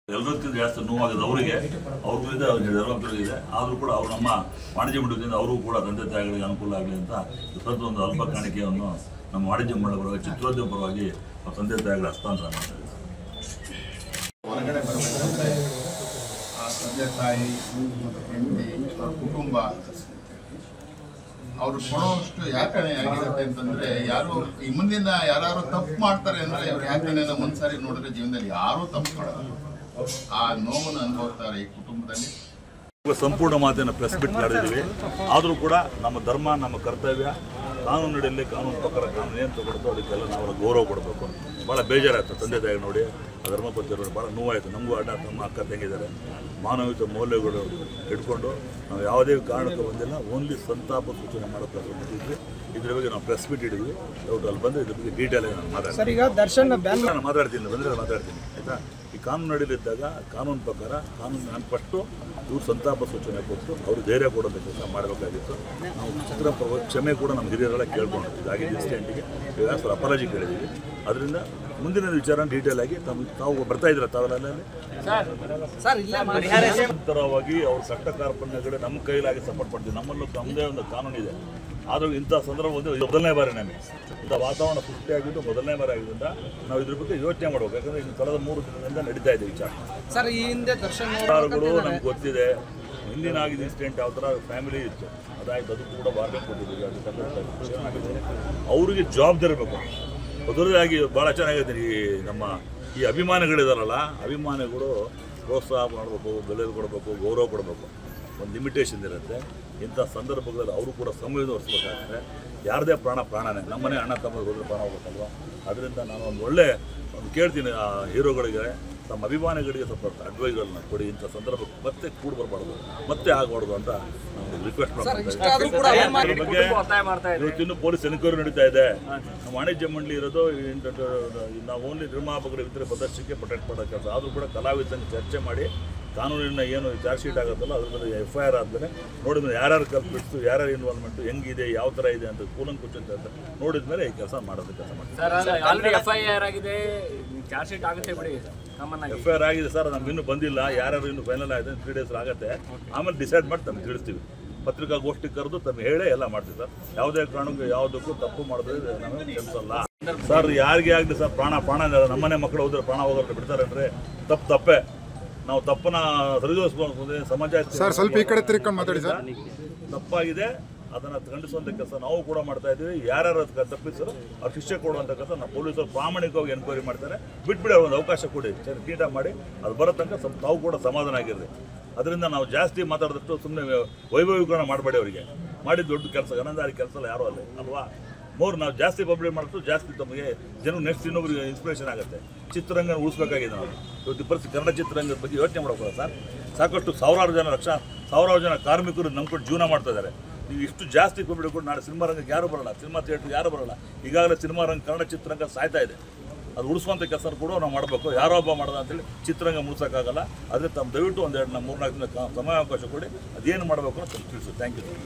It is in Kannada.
ಎಲ್ಲರಿಗಿಂತ ಜಾಸ್ತಿ ನೋವಾಗಿದೆ ಅವರಿಗೆ, ಅವ್ರ ವಿರುದ್ಧ ಜವಾಬ್ದಾರಿಗಿದೆ. ಆದರೂ ಕೂಡ ಅವರು ನಮ್ಮ ವಾಣಿಜ್ಯ ಮಂಡಳಿಯಿಂದ ಅವರು ಕೂಡ ತಂದೆ ತಾಯಿಗಳಿಗೆ ಅನುಕೂಲ ಆಗಲಿ ಅಂತ ಸ್ವಲ್ಪ ಒಂದು ಅಲ್ಪ ಕಾಣಿಕೆಯನ್ನು ನಮ್ಮ ವಾಣಿಜ್ಯ ಮಂಡಳಿ ಪರವಾಗಿ, ಚಿತ್ರೋದ್ಯಮ ಪರವಾಗಿ ತಂದೆ ತಾಯಿಗಳ ಹಸ್ತಾಂತರ ಮಾಡ್ತಾರೆ. ಹೊರಗಡೆ ಬರಬೇಕಂದ್ರೆ ಆ ತಂದೆ ತಾಯಿ ಮತ್ತು ಹೆಂಡತಿ ಅವ್ರ ಕುಟುಂಬ ಅವರು ಕೊಡೋಷ್ಟು ಯಾಕಣೆ ಆಗಿರುತ್ತೆ ಅಂತಂದ್ರೆ, ಯಾರು ಈ ಮುಂದಿನ ಯಾರು ತಪ್ಪು ಮಾಡ್ತಾರೆ ಅಂದ್ರೆ ಇವ್ರು ಯಾಕಣೆ ಒಂದ್ಸಾರಿ ನೋಡಿದ್ರೆ ಜೀವನದಲ್ಲಿ ಯಾರೂ ತಪ್ಪು ಮಾಡಲ್ಲ. ಆ ನೋವನ್ನು ಅನುಭವಿಸ್ತಾರೆ ಈ ಕುಟುಂಬದಲ್ಲಿ. ಸಂಪೂರ್ಣ ಮಾತಿನ ಪ್ರೆಸ್ ಬಿಟ್ ನಡೆದಿದ್ದೀವಿ. ಆದರೂ ಕೂಡ ನಮ್ಮ ಧರ್ಮ, ನಮ್ಮ ಕರ್ತವ್ಯ, ಕಾನೂನು ನಡೆಯಲ್ಲಿ ಕಾನೂನು ಪ್ರಕಾರ ಕಾನೂನು ಏನು ತಗೊಳ್ತೋ ಅದಕ್ಕೆಲ್ಲ ನಾವು ಗೌರವ ಕೊಡಬೇಕು. ಭಾಳ ಬೇಜಾರಾಯ್ತು ತಂದೆ ತಾಯಿ ನೋಡಿ, ಆ ಧರ್ಮಪತಿಯವರು ಭಾಳ ನೋವಾಯಿತು. ನಮಗೂ ಅಣ್ಣ ತಮ್ಮ ಅಕ್ಕ ತಂಗಿದ್ದಾರೆ. ಮಾನವೀಯತೆ ಮೌಲ್ಯಗಳು ಇಟ್ಕೊಂಡು ನಾವು ಯಾವುದೇ ಕಾರಣಕ್ಕೂ ಬಂದಿಲ್ಲ, ಓನ್ಲಿ ಸಂತಾಪ ಸೂಚನೆ ಮಾಡೋಕ್ಕಾಗಿದ್ವಿ. ಇದ್ರ ಬಗ್ಗೆ ನಾವು ಪ್ರೆಸ್ ಬಿಟ್ ಇಡಿದ್ವಿ. ಅಲ್ಲಿ ಬಂದರೆ ಇದ್ರ ಬಗ್ಗೆ ಡೀಟೇಲ್ ಆಗಿ ನಾನು ಮಾತಾಡ್ತೀನಿ ಬಂದರೆ ಮಾತಾಡ್ತೀನಿ ಆಯಿತಾ. ಈ ಕಾನೂನು ನಡೆಯಲಿದ್ದಾಗ ಕಾನೂನು ಪ್ರಕಾರ ನಾನು ಫಸ್ಟು ಇವ್ರು ಸಂತಾಪ ಸೂಚನೆ ಕೊಟ್ಟು ಅವರು ಧೈರ್ಯ ಕೊಡೋಂಥ ಕೆಲಸ ಮಾಡಬೇಕಾಗಿತ್ತು. ನಾವು ಚಿತ್ರ ಕ್ಷಮೆ ಕೂಡ ನಮ್ಮ ಹಿರಿಯರೆಲ್ಲ ಕೇಳ್ಕೊಂಡು ಇದಾಗಿದೆ ಇನ್ಸಿಡೆಂಟಿಗೆ ಈಗ ಸ್ವಲ್ಪ ಅಪಾಲಜಿ ಕೇಳಿದ್ದೀವಿ. ಅದರಿಂದ ಮುಂದಿನ ವಿಚಾರ ಡೀಟೇಲ್ ಆಗಿ ತಾವು ಬರ್ತಾ ಇದ್ದೀರ ತಾವೆಲ್ಲ ನಿರಂತರವಾಗಿ ಅವ್ರ ಚಟ್ಟ ಕಾರ್ಪಣ್ಯಗಳು ನಮ್ಮ ಕೈಲಾಗಿ ಸಪೋರ್ಟ್ ಮಾಡ್ತೀವಿ. ನಮ್ಮಲ್ಲೂ ನಮ್ಮದೇ ಒಂದು ಕಾನೂನಿದೆ. ಆದರೂ ಇಂಥ ಸಂದರ್ಭ ಒಂದು ಮೊದಲನೇ ಬಾರಿ ನಮಗೆ ಇಂಥ ವಾತಾವರಣ ಸೃಷ್ಟಿಯಾಗಿದ್ದು ಮೊದಲನೇ ಬಾರಿ ಆಗಿದ್ದರಿಂದ ನಾವು ಇದ್ರ ಬಗ್ಗೆ ಯೋಚನೆ ಮಾಡಬೇಕು. ಯಾಕಂದರೆ ಇನ್ನು ಕಳೆದ 3 ದಿನದಿಂದ ನಡೀತಾ ಇದೆ ವಿಚಾರ. ಸರ್, ಈ ಹಿಂದೆ ಸರ್ಕಾರಗಳು ನಮ್ಗೆ ಗೊತ್ತಿದೆ. ಹಿಂದಿನ ಆಗಿದ್ದ ಇನ್ಸಿಡೆಂಟ್ ಯಾವ ಥರ ಫ್ಯಾಮಿಲಿ ಇತ್ತು ಅದಾಯ್ತು, ಅದು ಕೂಡ ವಾರ್ನಿಂಗ್ ಕೊಟ್ಟಿದ್ದೀವಿ. ಅದು ಅವರಿಗೆ ಜವಾಬ್ದಾರಿ ಇರಬೇಕು. ಮೊದಲಾಗಿ ಭಾಳ ಚೆನ್ನಾಗಿದೆ. ನಮ್ಮ ಈ ಅಭಿಮಾನಿಗಳಿದಾರಲ್ಲ, ಅಭಿಮಾನಿಗಳು ಪ್ರೋತ್ಸಾಹ ಮಾಡಬೇಕು, ಬೆಲೆ ಕೊಡಬೇಕು, ಗೌರವ ಕೊಡಬೇಕು. ಒಂದು ಲಿಮಿಟೇಷನ್ ಇರುತ್ತೆ. ಇಂಥ ಸಂದರ್ಭಗಳಲ್ಲಿ ಅವರು ಕೂಡ ಸಂವೇದನೆ ಹೊರಿಸ್ಬೇಕಾಗುತ್ತೆ. ಯಾರದೇ ಪ್ರಾಣನೇ. ನಮ್ಮನೆ ಅಣ್ಣ ತಮ್ಮ ಹೋದ್ರೆ ಪ್ರಾಣ ಹೋಗ್ಬೇಕಲ್ವ. ಅದರಿಂದ ನಾನು ಒಂದು ಕೇಳ್ತೀನಿ ಆ ಹೀರೋಗಳಿಗೆ, ತಮ್ಮ ಅಭಿಮಾನಿಗಳಿಗೆ ಸ್ವಲ್ಪ ಅಡ್ವೈಸ್ಗಳನ್ನ ಕೊಡಿ. ಇಂಥ ಸಂದರ್ಭ ಮತ್ತೆ ಕೂಡ ಬರಬಾರ್ದು, ಮತ್ತೆ ಆಗಬಾರ್ದು ಅಂತ ನಾನು ರಿಕ್ವೆಸ್ಟ್ ಮಾಡ್ತೀನಿ. ಇವತ್ತಿನ್ನೂ ಪೊಲೀಸ್ ಎನ್ಕ್ವೈರಿ ನಡೀತಾ ಇದೆ. ನಮ್ಮ ವಾಣಿಜ್ಯ ಮಂಡಳಿ ಇರೋದು ನಾವು ಓನ್ಲಿ ನಿರ್ಮಾಪಕರ ಇದ್ದರೆ ಪ್ರದರ್ಶನಕ್ಕೆ ಪ್ರೊಟೆಕ್ಟ್ ಮಾಡೋ ಕೆಲಸ. ಆದರೂ ಕೂಡ ಕಲಾವಿದಂಗೆ ಚರ್ಚೆ ಮಾಡಿ ಕಾನೂನಿನ ಏನು ಚಾರ್ಜ್ ಶೀಟ್ ಆಗುತ್ತಲ್ಲ ಅದ್ರ ಮೇಲೆ FIR ಆದಮೇಲೆ ನೋಡಿದ್ಮೇಲೆ ಯಾರ್ಯಾರು ಕಲ್ಪಿಟ್ಟು, ಯಾರ್ಯಾರು ಇನ್ವಾಲ್ವ್ಮೆಂಟು ಹೆಂಗಿದೆ, ಯಾವ ಥರ ಇದೆ ಅಂತ ಕೂಲಂಕುಷ ಅಂತ ನೋಡಿದ ಮೇಲೆ ಈ ಕೆಲಸ ಮಾಡೋದು ಕೆಲಸ ಮಾಡ್ತೀವಿ. FIR ಆಗಿದೆ, ಚಾರ್ಜ್ ಶೀಟ್ ಆಗುತ್ತೆ ಬಿಡಿ. FIR ಆಗಿದೆ ಸರ್, ನಮ್ಗೆ ಇನ್ನೂ ಬಂದಿಲ್ಲ. ಯಾರ್ಯಾರು ಇನ್ನೂ ಫೈನಲ್ ಆಗಿದೆ 3 days ಆಗುತ್ತೆ. ಆಮೇಲೆ ಡಿಸೈಡ್ ಮಾಡಿ ತಮಗೆ ತಿಳಿಸ್ತೀವಿ. ಪತ್ರಿಕಾಗೋಷ್ಠಿ ಕರೆದು ತಮಗೆ ಹೇಳೇ ಎಲ್ಲ ಮಾಡ್ತೀವಿ ಸರ್. ಯಾವುದೇ ಕಾರಣಕ್ಕೂ ಯಾವುದಕ್ಕೂ ತಪ್ಪು ಮಾಡಿದ್ರೆ ನಮಗೆ ಕೆಲಸಲ್ಲ ಸರ್. ಯಾರಿಗೆ ಆಗಲಿ ಸರ್, ಪ್ರಾಣ ನಮ್ಮನೆ ಮಕ್ಕಳು ಹೋದ್ರೆ ಪ್ರಾಣ ಹೋಗೋದ್ರೆ ಬಿಡ್ತಾರೆ ಅಂದರೆ ತಪ್ಪೇ. ನಾವು ತಪ್ಪನ್ನ ಸರಿದೂಗಿಸ್ಕೊಂಡು ಸಮಾಜ ಸ್ವಲ್ಪ ಈ ಕಡೆ ತಿರ್ಕೊಂಡು ಮಾತಾಡಿ ಸರ್. ತಪ್ಪಾಗಿದೆ, ಅದನ್ನು ಖಂಡಿಸುವಂಥ ಕೆಲಸ ನಾವು ಕೂಡ ಮಾಡ್ತಾ ಇದ್ದೀವಿ. ಯಾರ್ಯಾರು ತಪ್ಪಿಸರು ಅವ್ರು ಶಿಕ್ಷೆ ಕೊಡುವಂಥ ಕೆಲಸ ನಮ್ಮ ಪೊಲೀಸರು ಪ್ರಾಮಾಣಿಕವಾಗಿ ಎನ್ಕ್ವೈರಿ ಮಾಡ್ತಾರೆ. ಬಿಟ್ಬಿಡಿ, ಒಂದು ಅವಕಾಶ ಕೊಡಿ, ನೀಟಾಗಿ ಮಾಡಿ. ಅದು ಬರೋ ತನಕ ಸ್ವಲ್ಪ ತಾವು ಕೂಡ ಸಮಾಧಾನ ಆಗಿರಲಿ. ಅದರಿಂದ ನಾವು ಜಾಸ್ತಿ ಮಾತಾಡಿದಷ್ಟು ಸುಮ್ಮನೆ ವೈಭವೀಕರಣ ಮಾಡಬೇಡಿ. ಅವರಿಗೆ ಮಾಡಿದ ದೊಡ್ಡ ಕೆಲಸ, ಗಣದಾರಿ ಕೆಲಸ ಯಾರೂ ಅಲ್ವಾ. ನಾವು ಜಾಸ್ತಿ ಪಬ್ಲಿಕ್ ಮಾಡಿದ್ರು ಜಾಸ್ತಿ ತಮಗೆ ನೆಕ್ಸ್ಟ್ ಇನ್ನೊಬ್ರಿಗೆ ಇನ್ಸ್ಪಿರೇಷನ್ ಆಗುತ್ತೆ. ಚಿತ್ರರಂಗ ಉಳಿಸ್ಬೇಕಾಗಿದೆ. ನಾವು ಇವತ್ತು ಪರಿಸ್ಥಿತಿ ಕನ್ನಡ ಚಿತ್ರರಂಗದ ಬಗ್ಗೆ ಯೋಚನೆ ಮಾಡಬೇಕು ಸರ್. ಸಾಕಷ್ಟು ಸಾವಿರಾರು ಜನ ಕಾರ್ಮಿಕರು ನಂಬ್ಕೊಂಡು ಜೀವನ ಮಾಡ್ತಾ ಇದ್ದಾರೆ. ನೀವು ಇಷ್ಟು ಜಾಸ್ತಿ ಪಬ್ಲಿಕ್ ಕೊಟ್ಟು ನಾಳೆ ಸಿನಿಮಾ ರಂಗಕ್ಕೆ ಯಾರು ಬರೋಲ್ಲ, ಸಿನಿಮಾ ಥಿಯೇಟ್ರಿಗೆ ಯಾರು ಬರೋಲ್ಲ. ಈಗಾಗಲೇ ಸಿನಿಮಾ ರಂಗ, ಕನ್ನಡ ಚಿತ್ರರಂಗ ಸಾಯ್ತಾ ಇದೆ. ಅದು ಉಳಿಸುವಂಥ ಕೆಲಸ ಕೂಡ ನಾವು ಮಾಡಬೇಕು. ಯಾರೋ ಒಬ್ಬ ಮಾಡೋದ ಅಂತೇಳಿ ಚಿತ್ರರಂಗ ಮುಗಿಸೋಕ್ಕಾಗಲ್ಲ. ಆದರೆ ದಯವಿಟ್ಟು 2-4 ದಿನ ಸಮಯಾವಕಾಶ ಕೊಡಿ. ಅದೇನು ಮಾಡಬೇಕು ಅಂತ ತಿಳಿಸು. Thank you.